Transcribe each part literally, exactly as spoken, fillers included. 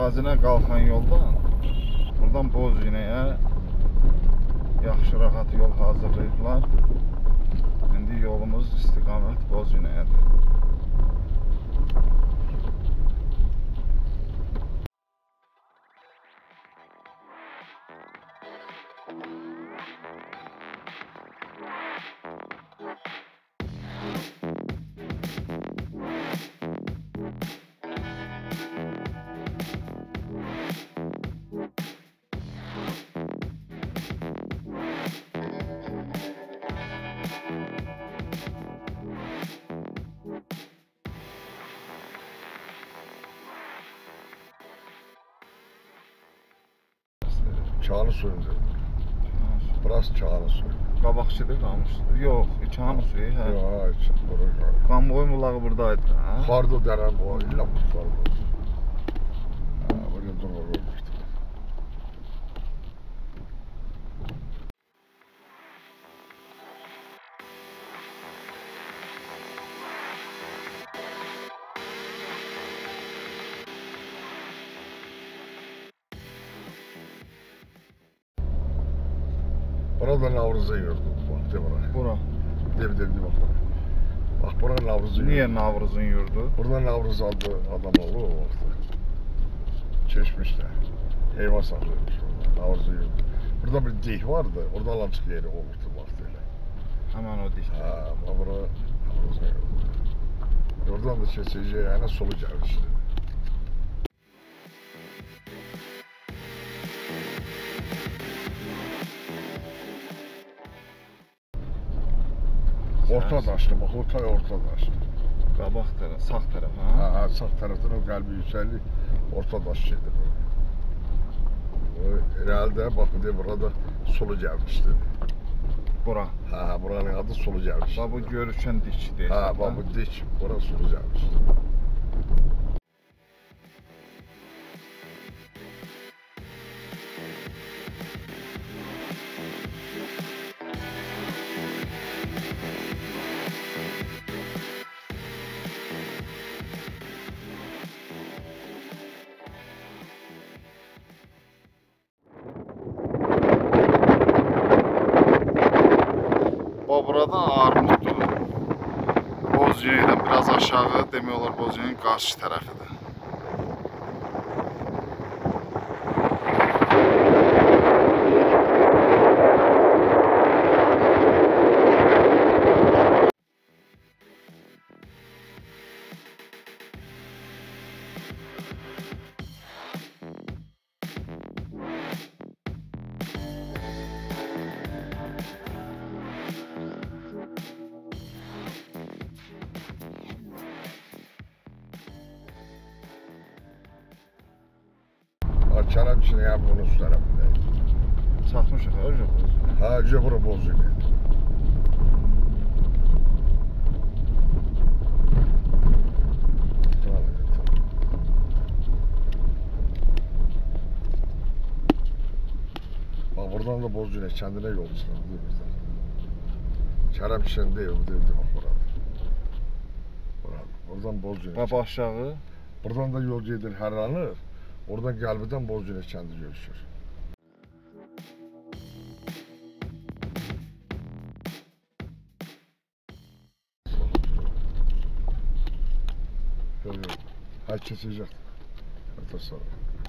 Xazinə qalxan yoldan buradan Bozüyünəyə yaxşı rahat yol hazırlayıblar. İndi yolumuz istiqamət Bozüyünəyədir. Çağını suyundu. Burası çağını suyu. Qabaqçıda qalmışdı. Yox, çağını suyu, hə. Yox, burası. Qanboy mulağı buradaydı, hə? Xardı dərən bu, illə bu xardı. Oraya durur olmuşdu. Burada Navruz'un yurdu. Bak de bura. Bura. Dev dev de bak bura. Bak bura Navruz'un yurdu. Niye Navruz'un yurdu? Burada Navruz adlı adam oldu o vaxtı. Çeşmişdə. Heyvan saxlayırmış orada. Navruz'un yurdu. Burada bir dih vardı. Orada alaçıq yeri olmuşdu vaxtı elə. Hemen o dikti. Ha, bura Navruz'un yurdu. Oradan da keçəcək, yəni solu gəlmişdi. Orta daşlı, bax, orta orta daşlı. Qabaq tərəf, sağ tərəf, hə? Hə, hə, sağ tərəfdən o qəlbi yüksəklik orta daş gedir. İrəlidə, bax, burada solu gəlmişdi. Bura. Hə, hə, buranın adı solu gəlmişdi. Bax, bu görürkən dikdir. Hə, bax, bu dik, bura solu gəlmişdi. O burada Armuddur. Bozüyünədən biraz aşağı, demək olar Bozüyünün qarşı tərəfidir. Çarab içine ya bunun üst tarafındaydı. Çatmışıq, hə, yox Bozüyünə. Ha, önce bura Bozüyünəydi. Bak buradan da Bozüyünə kendine yol çıkardı. Çarab içinde değil, bu değil, bak burada. Burada. Buradan Bozüyünə. Bax aşağı. Buradan da yol gedir, hərlanır. Oradan Qəlbidən Bozüyünə kəndi görüşür. Görüyorum. Her kesecek. Öte sonra.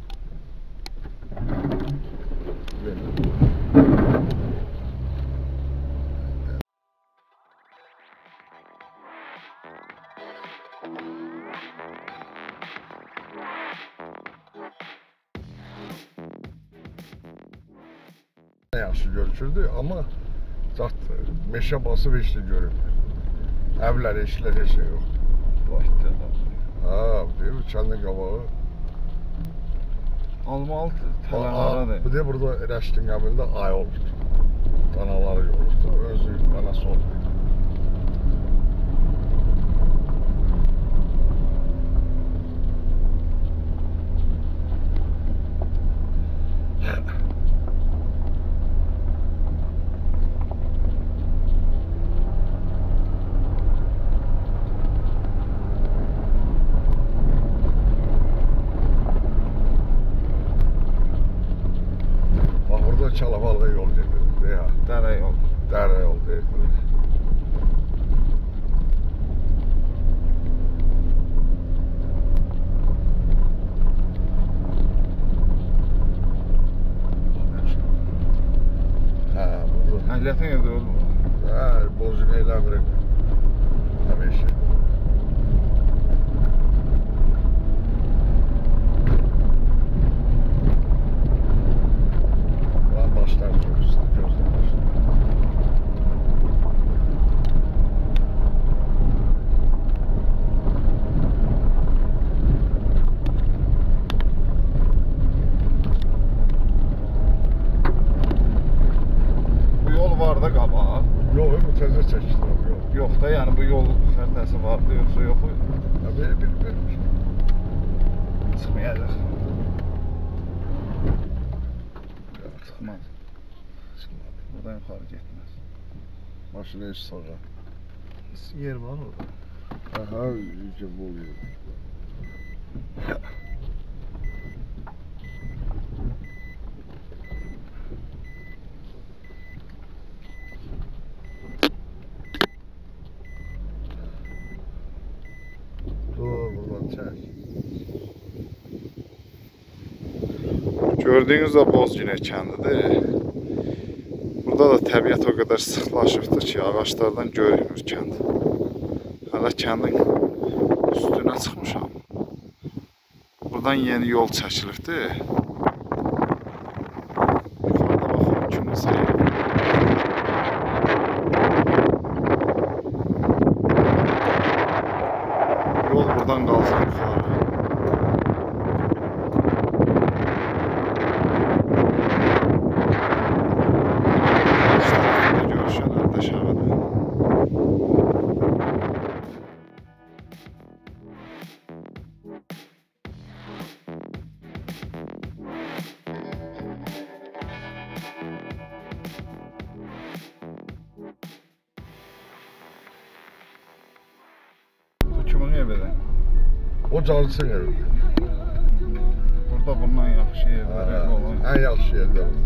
Yaxşı görüşürdü, amma zat meşə basıb heç də görünmür. Evlər, eşlər, heç şey yoxdur. Vahiddə də. Ha, deyir, kəndin qabağı. Almalı tələlərədir. Bu deyir, burada Rəşdin qəbində ay olurdu. Danaları olurdu, özü danası olurdu. Millətən evdə ölmür. Ha, bozun eyləmirik. Həmişə. Lan başlar çok üstü, gözden başlar. Bu yol var da qabağa. Yok, bu tezə çəkilib, yok. Yox da, yəni bu yol xəritəsi vardı, yoxsa yox idi. Ya bir, bir, bir. Çıxmayacaq. Çıxmaz. Buradan yuxarı getməz. Maşını hiç sonra. Yer var orada. Aha, iyice bol yer. Dur, buradan çək. Gördüyünüz də Bozgünə kəndidir. Burada da təbiət o qədər sıxlaşıbdır ki, ağaçlardan görünmür kənd. Hələ kəndin üstünə çıxmışam. Buradan yeni yol çəkilibdir. Yuxarıda baxın, kiminsə yeri. Yol buradan qalxır yuxarı. Bu kimin evidir? O cansın evi. Burada bundan yaxşı yerlər ev olan. En yaxşı yerdə var.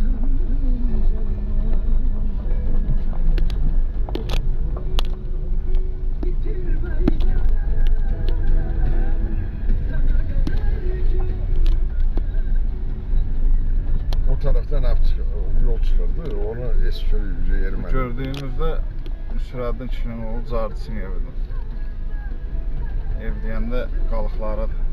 O taraftan hep yol çıkardı. Ona eski yüce yerime. Gördüyünüzdə Nüsrəddin kişinin oğlu Cardisinin evidir. Ev deyəndə qalıqlarıdır.